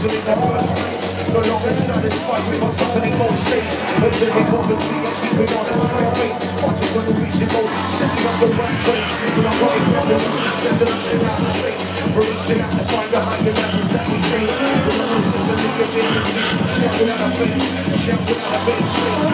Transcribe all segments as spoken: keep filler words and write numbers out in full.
reason in the first place. No longer satisfied with what's happening on stage. Until we poverty and keep it on a straight face. Watching when we reach the goal, setting up the right place. When I'm running from the mission, sending us in outer space. We're reaching out to find behind the levels that we change. The levels of the league of dignity. Shouting out our face, shouting out our face.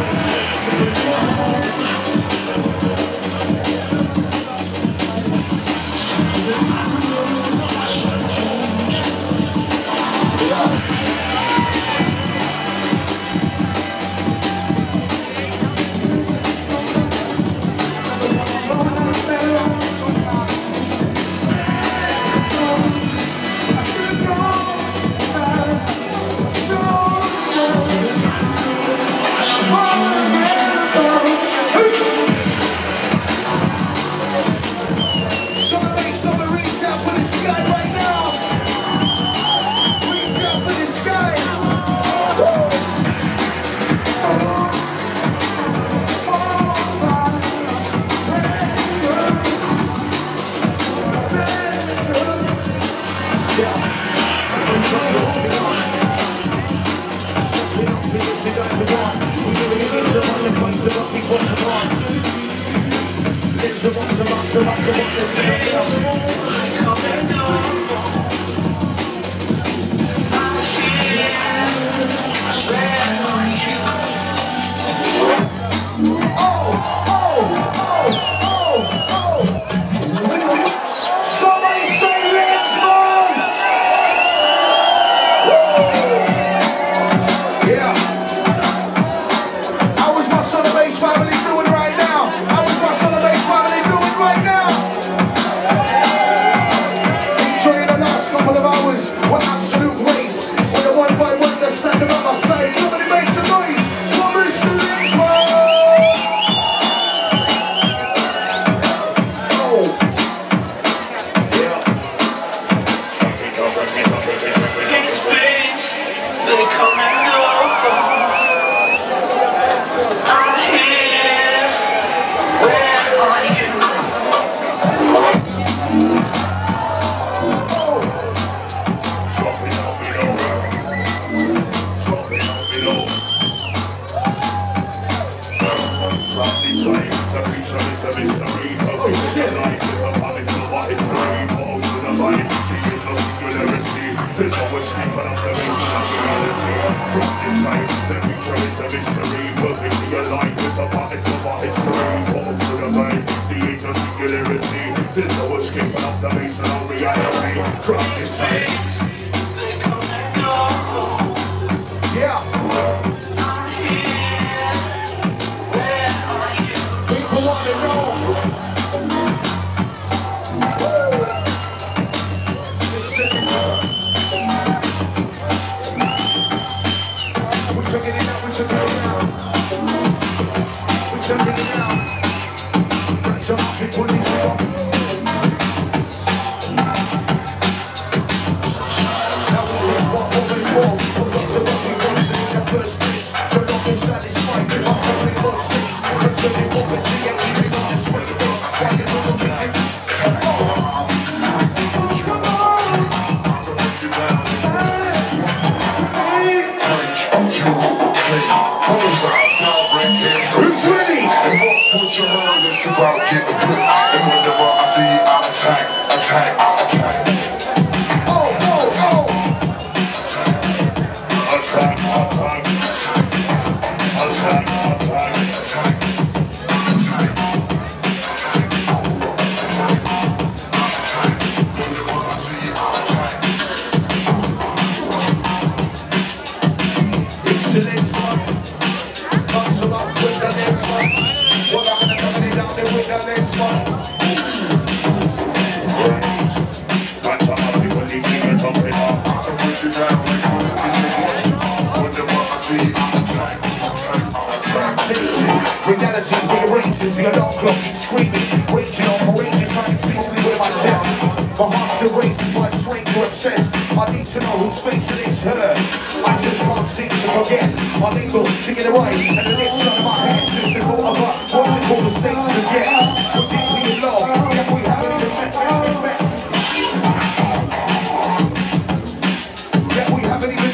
Reality rearranges the alarm clock, screaming, raging on courageous, trying to peacefully with my chest. My heart's erased by a stranger obsessed. I need to know whose face it is her. I just can't seem to forget. I'm able to get it right, and the lips on my head just the thought of her. What's it called, the states to forget? We're deeply in love, yet we haven't even met. Yet we haven't even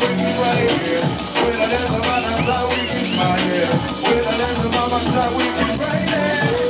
we can ride it. With a little man, that's how we can smile it. With a little mama, that's how we can ride it.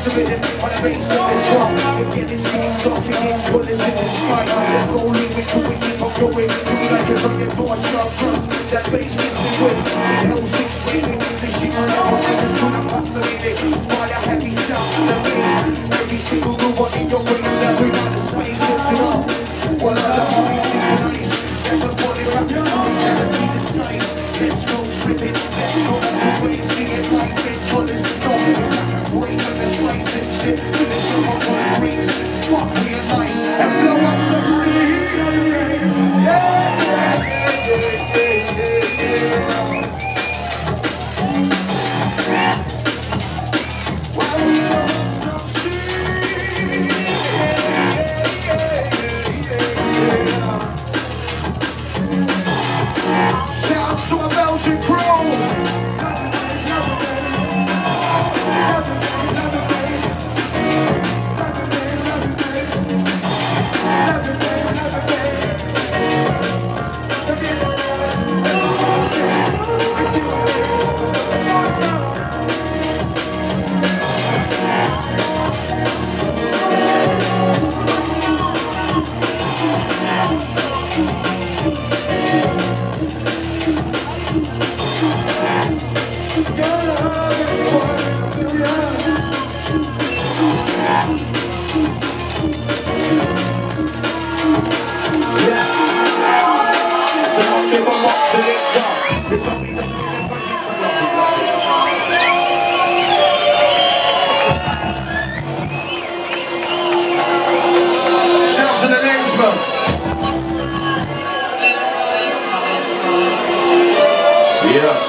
of rhythm on the bass of the drum. Again, it's being documented, colours in the sky. Let's go lyrical, we keep on going. Do like a rugged boss, sharp trust. That bass makes me win. It helps explain it. This shit on our own, it's when I'm fascinated by the heavy sound of the bass. Every single move on in your way, and every night the space lifts it up. Well, I'm the hobby, synchronize. Everybody rapping to me, never see the skies. Let's go tripping, let's go all the way. Sing it like it, colours and nothing. Wait for the slides and shit. Do the summer on the rings. Fuck me at night and blow up some steam. Yeah, yeah, yeah, yeah, yeah, yeah. Well, we blow up some steam. Yeah, yeah, yeah, yeah. Shout out to a Belgian crew. Shout to the Lenzman. Yeah.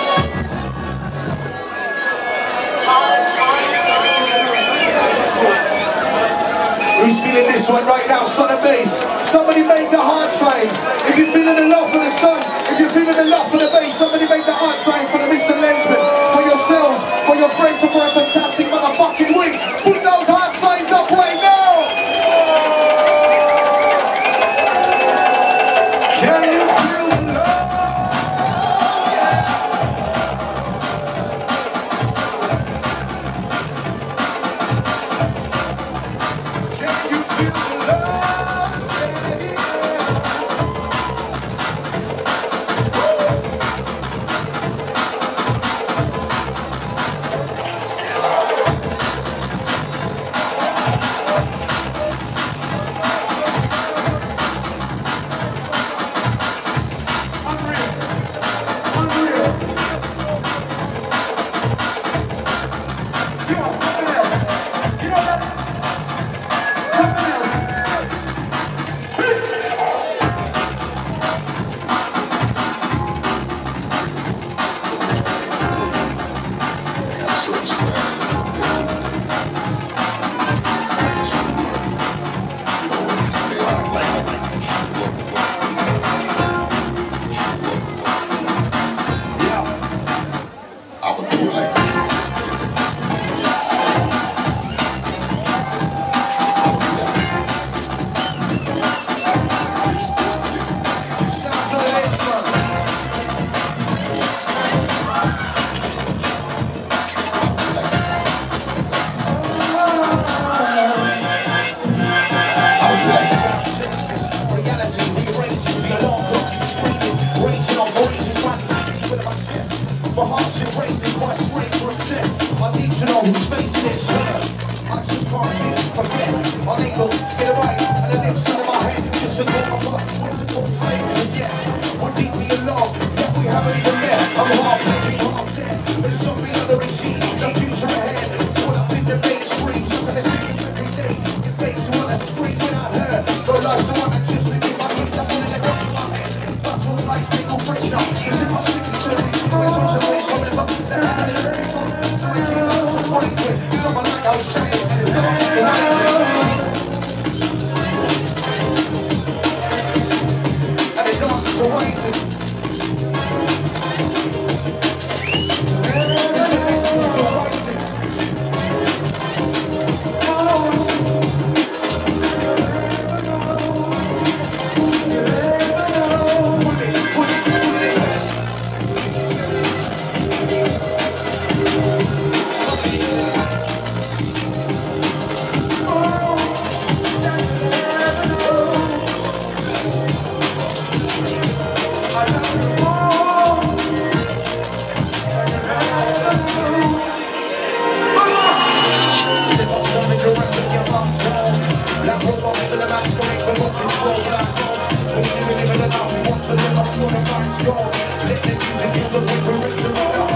Who's feeling this one right now? Son of bass. Somebody make the heart signs. If you're feeling the love for the sun, if you're feeling the love for the bass, somebody make the heart signs for the Mister Lenzman, for yourselves, for your friends, and for a fantastic motherfucking week. Put those heart signs up right now. Can you feel the love? Can you feel the love? where the mind's gone. Let the music give the vibration right up.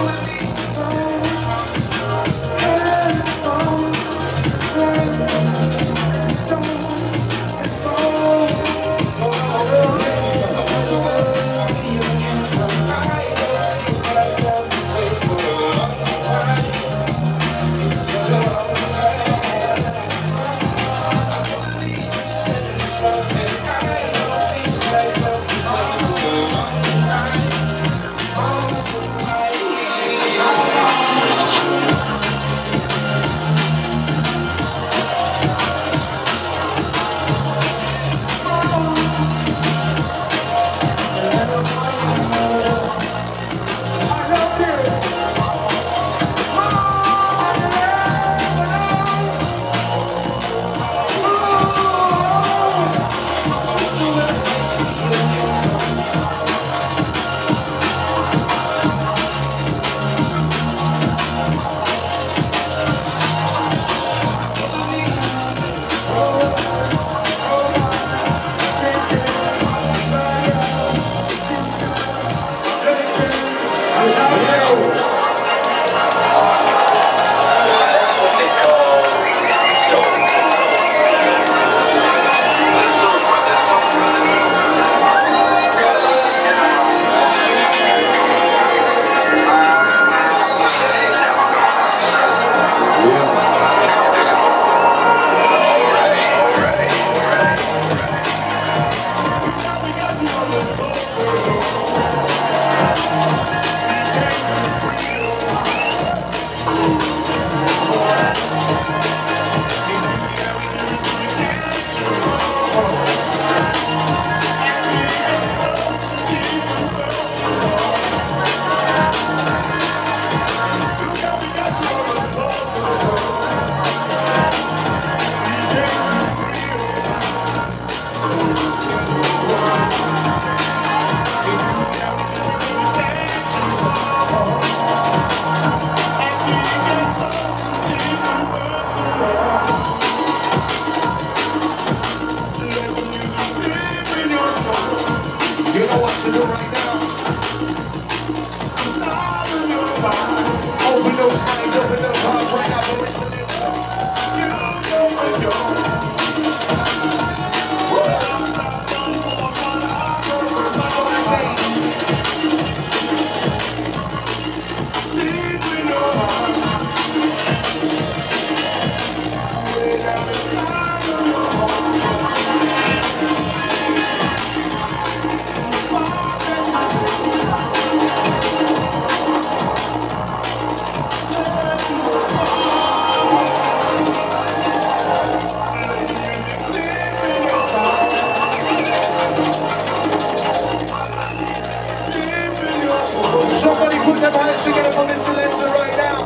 Somebody put their hands together for Mister Lenzman right now.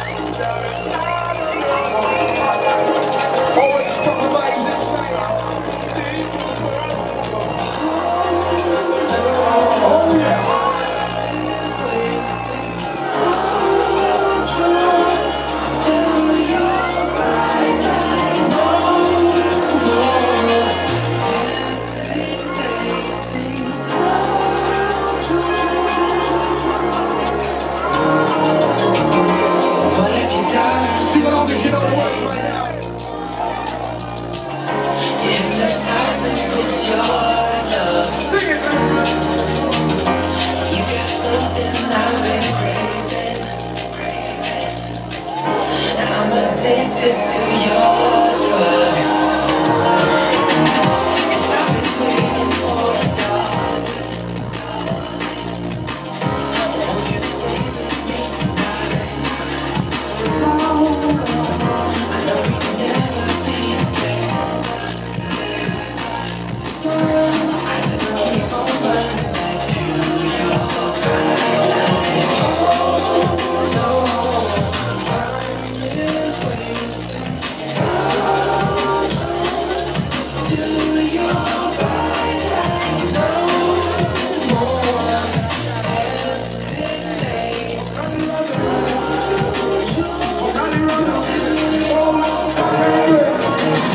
Always put the vibes inside. Oh yeah.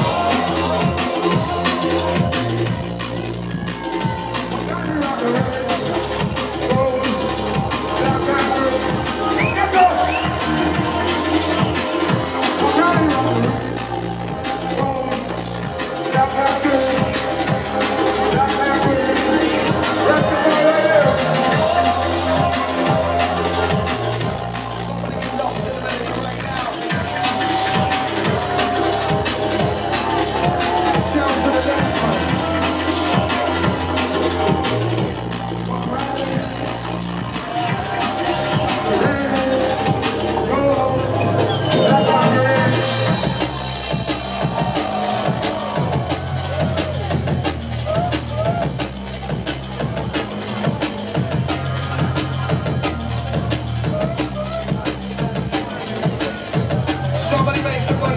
Ambra. Somebody make some noise.